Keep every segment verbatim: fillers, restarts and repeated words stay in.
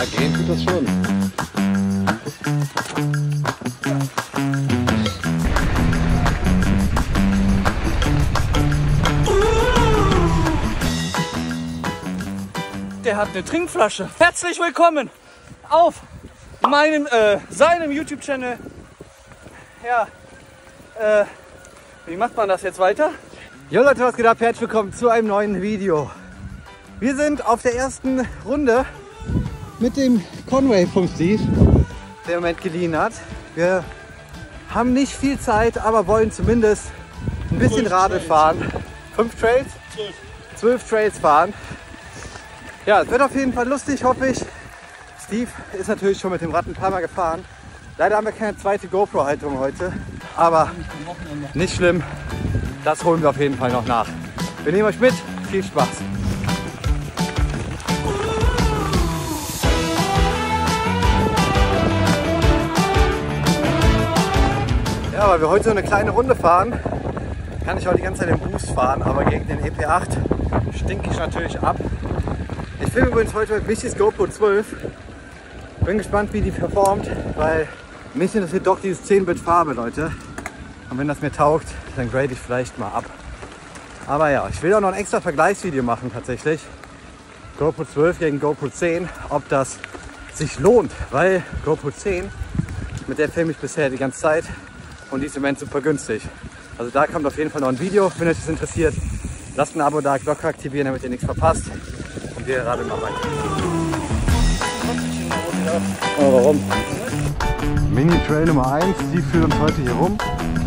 Ja, gehen tut das schon. Der hat eine Trinkflasche. Herzlich willkommen auf meinem, äh, seinem YouTube-Channel. Ja, äh, wie macht man das jetzt weiter? Jo Leute, was geht ab? Herzlich willkommen zu einem neuen Video. Wir sind auf der ersten Runde mit dem Conway vom Steve, der im Moment geliehen hat. Wir haben nicht viel Zeit, aber wollen zumindest ein bisschen Radl fahren. Fünf Trails? Zwölf. Zwölf Trails fahren. Ja, es wird auf jeden Fall lustig, hoffe ich. Steve ist natürlich schon mit dem Rad ein paar Mal gefahren. Leider haben wir keine zweite GoPro-Halterung heute, aber nicht schlimm. Das holen wir auf jeden Fall noch nach. Wir nehmen euch mit. Viel Spaß. Ja, weil wir heute so eine kleine Runde fahren, kann ich auch die ganze Zeit den Boost fahren, aber gegen den E P acht stinke ich natürlich ab. Ich filme übrigens heute mit Michis GoPro zwölf. Bin gespannt, wie die performt, weil mich interessiert doch dieses zehn Bit Farbe, Leute. Und wenn das mir taugt, dann grade ich vielleicht mal ab. Aber ja, ich will auch noch ein extra Vergleichsvideo machen tatsächlich. GoPro zwölf gegen GoPro zehn, ob das sich lohnt, weil GoPro zehn, mit der filme ich bisher die ganze Zeit und die ist im Moment super günstig. Also da kommt auf jeden Fall noch ein Video, wenn euch das interessiert. Lasst ein Abo da, Glocke aktivieren, damit ihr nichts verpasst. Und wir radeln mal weiter. Oh, warum? Mini-Trail Nummer eins, die führt uns heute hier rum.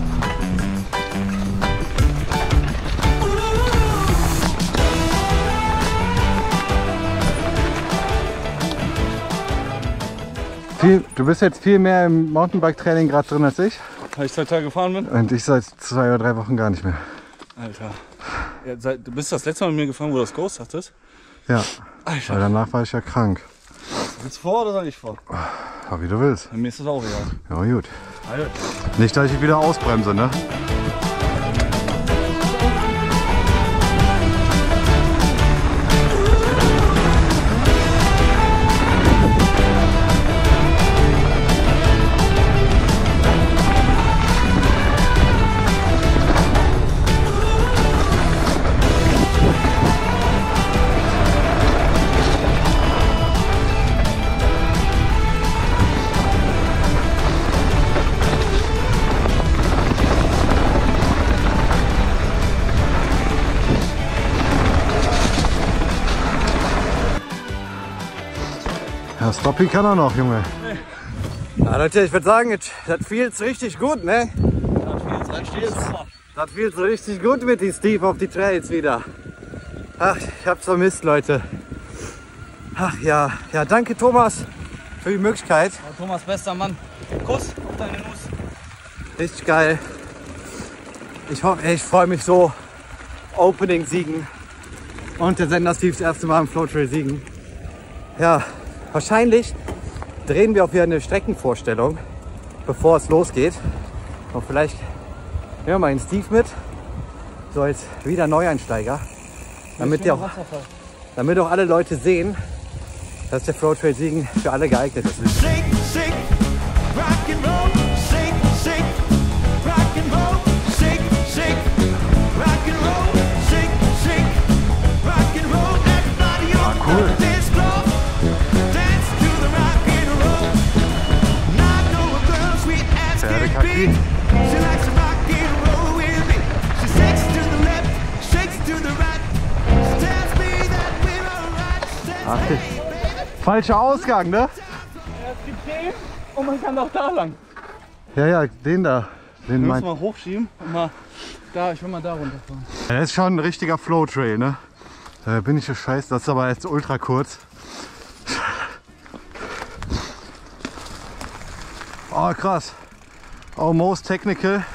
Viel, du bist jetzt viel mehr im Mountainbike-Training gerade drin als ich. Weil ich zwei Tage gefahren bin? Und ich seit zwei oder drei Wochen gar nicht mehr. Alter. Ja, seit, du bist das letzte Mal mit mir gefahren, wo du das Ghost hattest? Ja. Alter. Weil danach war ich ja krank. Willst du vor oder soll ich vor? Ja, wie du willst. Mir ist das auch egal. Ja, gut. Alter. Nicht, dass ich wieder ausbremse, ne? Ja, Stoppy kann er noch, Junge. Nee. Ja, Leute, ich würde sagen, das feels richtig gut, ne? Das feels, das feels richtig gut mit die Steve auf die Trails wieder. Ach, ich hab's vermisst, Leute. Ach ja, ja, danke Thomas für die Möglichkeit. Ja, Thomas, bester Mann. Kuss auf deine Nuss. Richtig geil. Ich hoffe, ich freue mich so. Opening siegen. Und der Sender Steve das erste Mal im Flow Trail siegen. Ja. Wahrscheinlich drehen wir auch wieder eine Streckenvorstellung, bevor es losgeht. Und vielleicht nehmen wir mal den Steve mit, so als wieder Neueinsteiger, damit, auch, damit auch alle Leute sehen, dass der Flow Trail Siegen für alle geeignet ist. Sing, sing, rock and roll, sing, sing, rock and roll, sing, sing, rock and roll, sing, sing, rock and roll, everybody on ah, cool. the dance floor. Pferdekaki. Ach, falscher Ausgang, ne? Ja, es gibt den und man kann auch da lang. Ja, ja, den da. Den Wir mein... müssen mal hochschieben und mal da, ich will mal da runterfahren. Ja, das ist schon ein richtiger Flow Trail, ne? Da bin ich so scheiße, das ist aber jetzt ultra kurz. Oh, krass. Almost technical.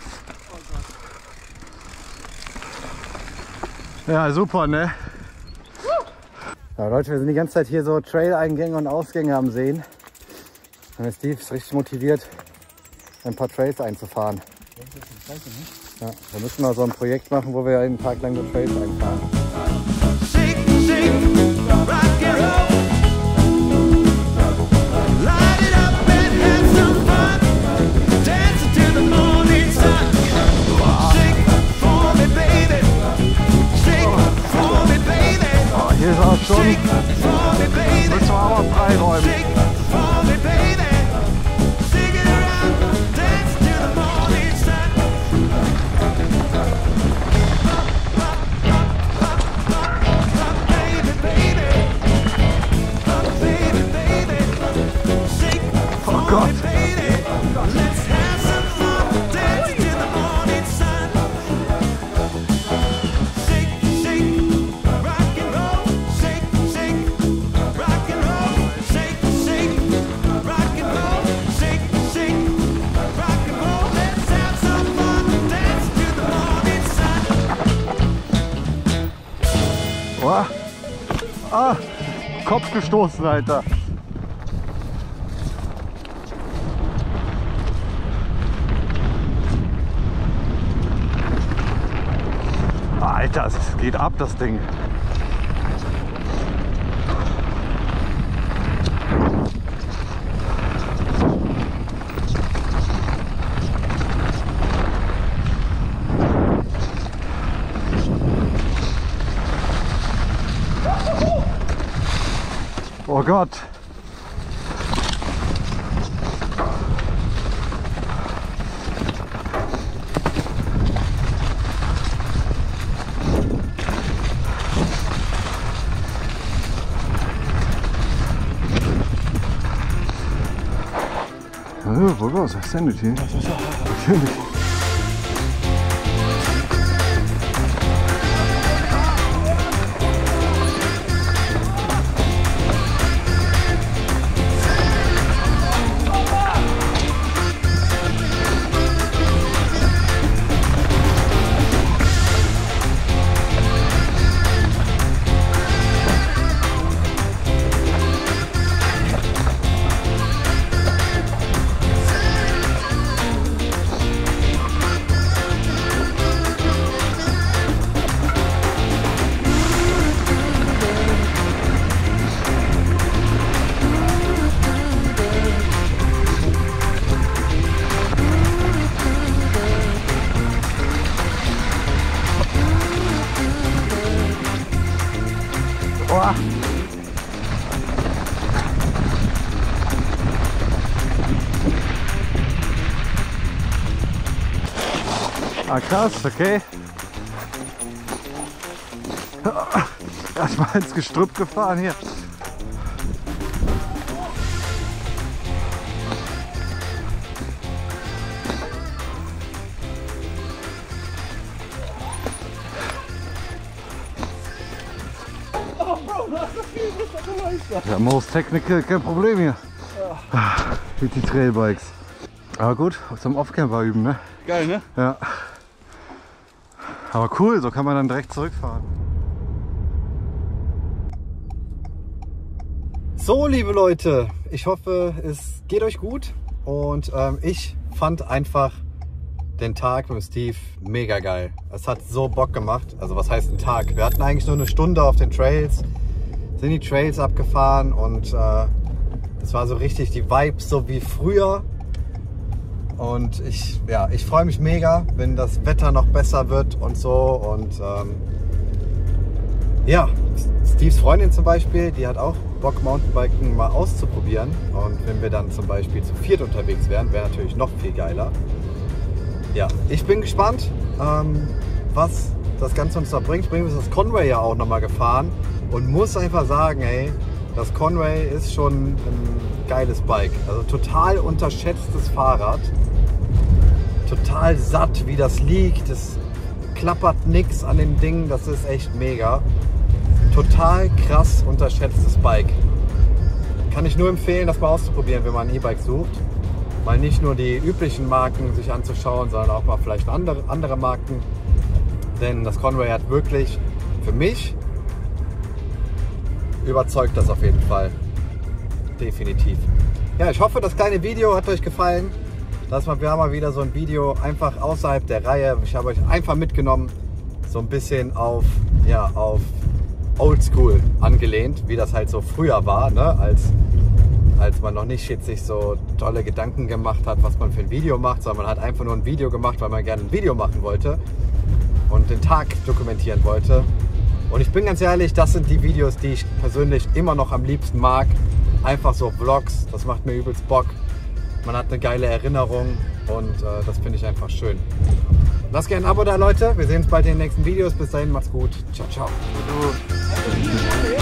Ja, super, ne? Ja, Leute, wir sind die ganze Zeit hier so Trail-Eingänge und Ausgänge am Sehen. Und der Steve ist richtig motiviert, ein paar Trails einzufahren. Ja, wir müssen mal so ein Projekt machen, wo wir einen Tag lang so Trails einfahren. Sing, sing, rock and roll. hier ist auch schon. Müssen wir auch mal freiräumen. Oh Gott. Oh. Ah, Kopf gestoßen, Alter. Alter, es geht ab, das Ding. Oh Gott. Oh, wo was ist denn das hier? Oh. Ah krass, okay. Erstmal ins Gestrüpp gefahren hier. Ja, most technical, kein Problem hier. Ja. Mit die Trailbikes. Aber gut, zum Off-Camper üben, ne? Geil, ne? Ja. Aber cool, so kann man dann direkt zurückfahren. So, liebe Leute, ich hoffe, es geht euch gut. Und ähm, ich fand einfach den Tag mit Steve mega geil. Es hat so Bock gemacht. Also was heißt ein Tag? Wir hatten eigentlich nur eine Stunde auf den Trails. Sind die Trails abgefahren und äh, es war so richtig die Vibes so wie früher. Und ich, ja, ich freue mich mega, wenn das Wetter noch besser wird und so. Und ähm, ja, Steves Freundin zum Beispiel, die hat auch Bock, Mountainbiken mal auszuprobieren. Und wenn wir dann zum Beispiel zu viert unterwegs wären, wäre natürlich noch viel geiler. Ja, ich bin gespannt, ähm, was das Ganze uns da bringt. Ich bin das Conway ja auch nochmal gefahren und muss einfach sagen, ey, das Conway ist schon ein geiles Bike. Also total unterschätztes Fahrrad. Total satt, wie das liegt. Es klappert nichts an dem Ding. Das ist echt mega. Total krass unterschätztes Bike. Kann ich nur empfehlen, das mal auszuprobieren, wenn man ein E-Bike sucht. Mal nicht nur die üblichen Marken sich anzuschauen, sondern auch mal vielleicht andere, andere Marken. Denn das Conway hat wirklich für mich überzeugt das auf jeden Fall. Definitiv. Ja, ich hoffe, das kleine Video hat euch gefallen. Das war, wir haben mal wieder so ein Video einfach außerhalb der Reihe. Ich habe euch einfach mitgenommen, so ein bisschen auf, ja, auf Oldschool angelehnt, wie das halt so früher war, ne? als, als man noch nicht jetzt sich so tolle Gedanken gemacht hat, was man für ein Video macht, sondern man hat einfach nur ein Video gemacht, weil man gerne ein Video machen wollte und den Tag dokumentieren wollte. Und ich bin ganz ehrlich, das sind die Videos, die ich persönlich immer noch am liebsten mag. Einfach so Vlogs, das macht mir übelst Bock. Man hat eine geile Erinnerung und äh, das finde ich einfach schön. Lasst gerne ein Abo da, Leute. Wir sehen uns bald in den nächsten Videos. Bis dahin, macht's gut. Ciao, ciao.